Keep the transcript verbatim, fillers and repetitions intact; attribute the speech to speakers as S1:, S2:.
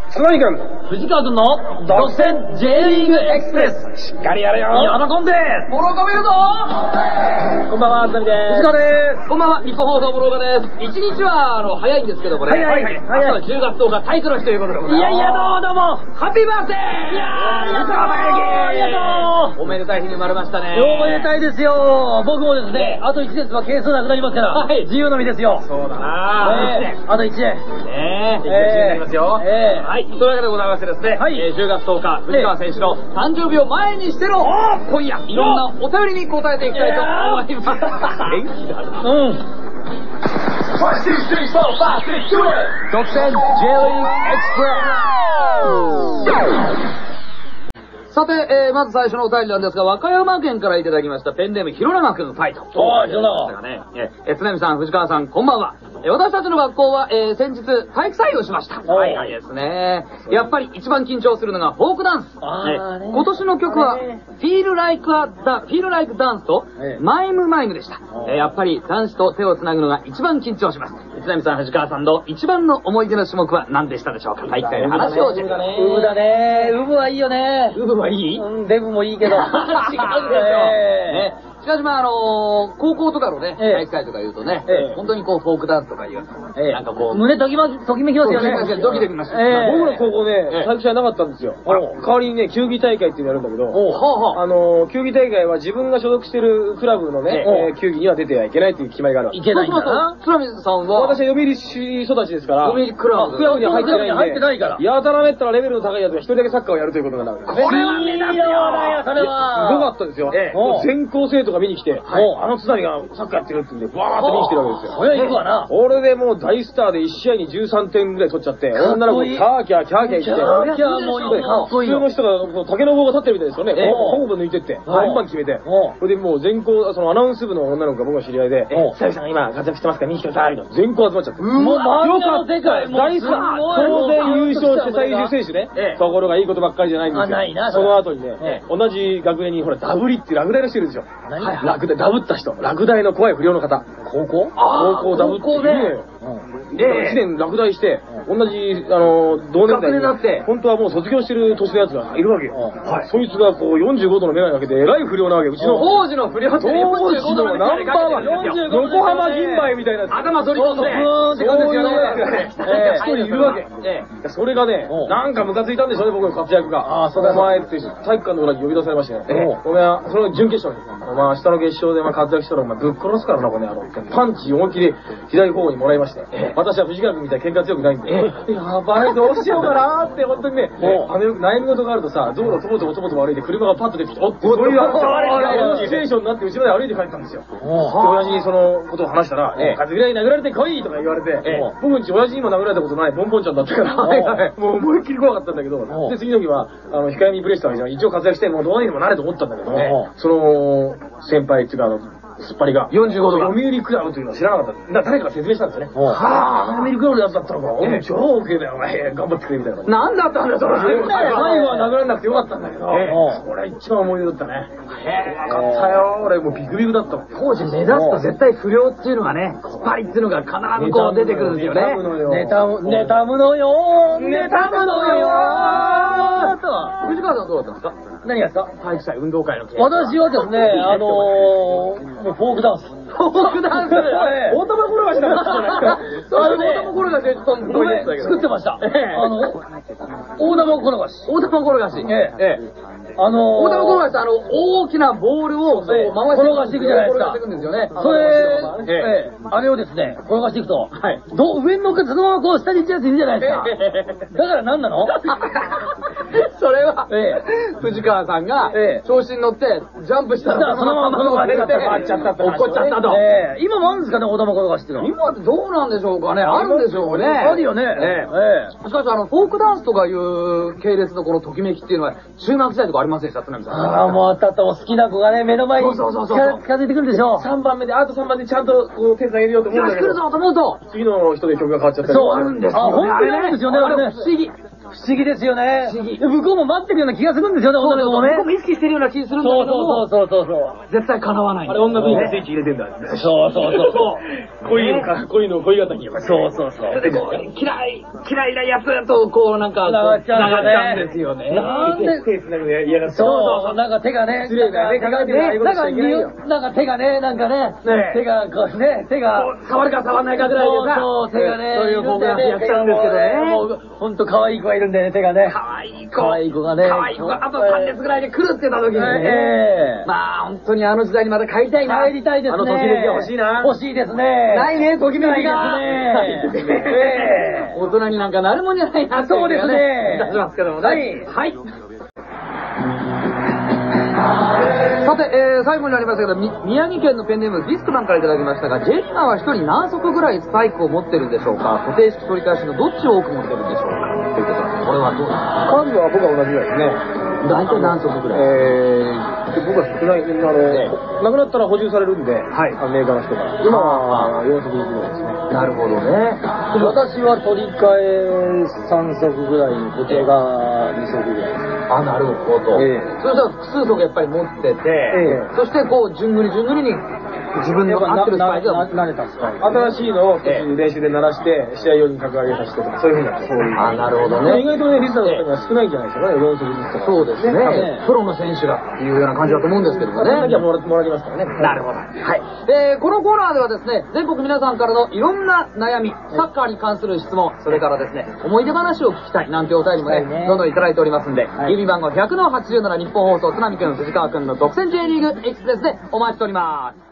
S1: つまみくん、
S2: 藤川くんの独占 J リーグエクスプレス。
S1: しっかりやれよ。
S2: 喜んでボロカメるぞ。
S1: こんばんは、つまみです。
S2: 藤川です。こんばんは、日本放送ボロカです。一日は、あの、早いんですけどもね。
S1: はいはいはい。
S2: 明日はじゅうがつとおか体育の日ということでございます。
S1: いやいや、どうもどうも。
S2: ハッピーバースデー。いやー、ありがとうありがとう。おめでたい日に生まれましたね。
S3: おめでたいですよ。僕もですね、あといちねんは係数なくなりますから、はい、自由の身ですよ。
S2: そうだな
S3: ぁ。あといちねん。
S2: ねえ、いちねんになりますよ。
S3: ええ。
S2: はい、というわけでございましてですね、はい、じゅうがつとおか、藤川選手の誕生日を前にしての、今夜、いろんなお便りに答えていきたいと思います。元気だな。うん。独占 J リーグエクスプレス。さて、えー、まず最初のお便りなんですが、和歌山県からいただきましたペンネーム、広永くんファイト。
S3: おー、広永。
S2: ね、えー、津波さん、藤川さん、こんばんは。えー、私たちの学校は、えー、先日、体育祭をしました。はい、はいですね。やっぱり一番緊張するのがフォークダンス。あーね、今年の曲は、Feel Like a Feel Like Dance と、マイムマイムでした。えー、やっぱり男子と手をつなぐのが一番緊張します。津波さん、藤川さんの一番の思い出の種目は何でしたでしょうか。体育祭の話を。
S3: ウブだね。ウブだね。ウブはいいよね。
S2: ウブはいい？
S3: うん、デブもいいけど。違うん
S2: ですよ。ね。しかしまああのー、高校とかのね、体育祭とか言うとね、本当にこうフォークダンスとか言うと、なんかこう、
S3: 胸ときま、ときめきますよね。
S2: ドキドキました。
S1: 僕の高校ね、体育祭なかったんですよ。代わりにね、球技大会っていうのやるんだけど、あの、球技大会は自分が所属してるクラブのね、球技には出てはいけないっていう決まりがあるわけ。
S3: いけないんだな。
S2: 津波さんは
S1: 私は読売市育ちですから、
S2: 読売クラブ。
S1: クラブには入ってないんで、
S3: 入ってないから。
S1: やたらめったらレベルの高いやつが一人だけサッカーをやるということになるわけです。
S2: これは目立つよだよ、それは。
S1: すごかったですよ。全校生徒が見に来て、あの津波がサッカーやってるって言うんで、バーッと見に来てるわけですよ。
S3: そりゃ行くわな。
S1: 俺でもう大スターでいち試合にじゅうさんてんぐらい取っちゃって、女の子キャーキャーキャーキャー言って、キャーキャーもういいかっこいい。普通の人が竹の棒が立ってるみたいですよね。ポンポン抜いてって、バンバン決めて。それでもう全校、そのアナウンス部の女の子が僕の知り合いで、津波さんが今活躍してますから見に来てくださいみたいな。全校集まっちゃって。
S3: もう周りの世界、
S1: 大スター、当然優勝して最優秀選手ね。ところがいいことばっかりじゃないんですよ。
S3: ないな。
S1: その後にね、同じ学年にほらダブリってラグダイの人いるんですよ。ラグダイ、ダブった人。ラグダイの怖い不良の方。
S3: 高校
S1: 高校ダブっている。いちねん落第して、同じ、あの、同年代になって、本当はもう卒業してる年のやつがいるわけよ。はい。そいつがこうよんじゅうごどのメガネかけて、えらい不良なわけ。うちの、
S2: 当時の不良って当
S1: 時のナンバーワン、横浜銀杯みたいなやつ。
S2: 頭取り込んで、
S1: そういうやつがね、一人いるわけ。それがね、なんかムカついたんでしょうね、僕の活躍が。ああ、そうだ。お前って体育館の裏に呼び出されましてね。お前は、その準決勝に、お前明日の決勝で活躍したらお前ぶっ殺すからな、この野郎。パンチ思いっきり左方向にもらいまして、私は藤川君みたいに喧嘩強くないんで、やばい、どうしようかなーって、本当にね、あのよく悩み事があるとさ、道路とぼとぼとぼと歩いて車がパッと出てきて、おっと、そういうシチュエーションになって後ろで歩いて帰ったんですよ。で、親父にそのことを話したら、風ぐらい殴られてこいとか言われて、僕んち親父にも殴られたことないボンボンちゃんだったから、もう思いっきり怖かったんだけど、で、次の日は、あの、控えめにプレイしたわけじゃん。一応活躍して、もうどうにでもなれと思ったんだけど、その、先輩っていうか、あの、すっぱりがよんじゅうごど読売クラブというのを知らなかった。だ誰かが説明したんですよね。はぁ、読売クラブのやつだったのか。お前超 OK だよ、お前。頑張ってくれみたいな。なんだったんだよ、それ。最後は殴らなくてよかったんだけど、それは一番思い出だったね。へぇ、怖かったよ。俺もうビクビクだった。
S2: 当時目立つと絶対不良っていうのがね、スパリっていうのが必ずこう出てくるんですよね。
S3: ネタむのよ。ネタむのよ。ネタむのよ。
S2: 藤川さんどうだったんですか？
S3: 何がですか？
S2: 体育祭運動会の経験。
S3: 私はですね、あのー、フォークダンス。
S2: フォークダンス
S1: 大玉転がしなかったじゃないですか。
S2: あれ大玉転がしで
S3: 作ってました。あの、大玉転がし。
S2: 大玉転がし。ええ。
S3: あのー、
S2: 大玉転がしってあの、大きなボールを
S3: 転がしていくじゃないですか。
S2: 転がしていくんですよね。
S3: それ、あれをですね、転がしていくと、上に乗っけてそのままこう下に行っちゃうやついるじゃないですか。だから何なの？
S2: それは、藤川さんが調子に乗ってジャンプしたら
S3: そのまま転がって
S2: っちゃったって落っこっちゃったと。
S3: 今もあるんですかね、大玉転がしってのは。
S2: 今ってどうなんでしょうかね。あるんでしょうね。
S3: あるよね。
S2: しかしあの、フォークダンスとかいう系列のこのときめきっていうのは中学時代とかありませんでした？津波さん。
S3: ああ、もうあったあった。好きな子がね、目の前に近づいてくるでしょ。
S1: さんばんめで、あとさんばんでちゃんとこう手繋げるよと思うんだけど。
S2: 来るぞと思うと。
S1: 次の人で曲が変わっちゃったり。
S2: そう、あるんですよ。
S3: あ、本当にあるんですよね、あれね。
S2: 不思議。
S3: 不思議ですよね。
S2: 不思議。
S3: 向こうも待ってるような気がするんですよね、女の子もね。
S2: 向こうも意識してるような気がするんだけども。
S3: そうそうそうそう。
S2: 絶対叶わない。
S1: あれ女の子にスイッチ入れてんだ。
S3: そうそうそう。
S1: 恋のか、恋の恋型に。
S3: そうそうそう。
S2: 嫌い、嫌いなやつと、こうなんか、
S3: 繋がっちゃ
S2: うんですよね。
S3: なんで
S1: 手繋ぐの嫌が
S3: そうそう、なんか手がね、
S1: 失礼だよね、考えてないことしちゃいけないよ。
S3: なんか手がね、なんかね、手がこうね、手が。
S2: 触るか触らないかぐらいでさ。
S3: そう、手がね。
S2: そういう方がやっちゃうんですけどね。
S3: もう、ほんと可愛い子がいるんだよね、手がね。
S2: 可愛い子。
S3: 可愛い子がね。
S2: 可愛い子があとさんねつぐらいで来るって言った時にね。まあ、本当にあの時代にまた帰りたいな。
S3: 帰りたいですね。
S1: あのときめきが欲しいな。
S3: 欲しいですね。
S2: ないね、ときめきが。
S3: ないですね。
S2: 大人になんかなるもんじゃないな。
S3: そうですね。
S2: 出しますけどもね。
S3: はい。
S2: はい。さて、えー、最後になりましたけど、宮城県のペンネームビスクマンからいただきましたが、ジェリーナは一人何足ぐらいスパイクを持ってるんでしょうか？固定式取り返しのどっちを多く持ってるんでしょうか？ということなんです。これはどうですか？
S1: 数は僕は同じぐらいですね。
S2: 大体何足ぐらい？
S1: えー、僕は少ない、あの、なくなったら補充されるんで、はい、メーカーの人から。今はよん足ずつぐらいですね。
S2: なるほどね。
S3: 私は取り替えさん足ぐらい、固定がに足ぐらいです。
S2: あ、なるほど。えー、それじゃあ複数足やっぱり持ってて、えー、そしてこう、順繰り順繰りに自分の合ってるスパイクが
S3: 慣れたスパイク。
S1: 新しいのを練習で鳴らして、試合用に格上げさせてとか、そういうふうになって、そういう。
S2: あ、なるほどね。
S1: 意外とね、リスナーの人には少ないんじゃないですかね、よん足ずつとか。
S2: そうですね。プロの選手がっていうような感じだと思うんですけどもね。
S1: その時はもらってますからね。
S2: なるほど。はい。えー、このコーナーではですね、全国皆さんからのいろんな悩み、サッカーに関する質問、それからですね、思い出話を聞きたいなんてお便りもね、どんどんいただいておりますんで、郵便番号ひゃくのはちじゅうなな日本放送、津波くん、藤川くんの独占 J リーグエクスプレスでお待ちしております。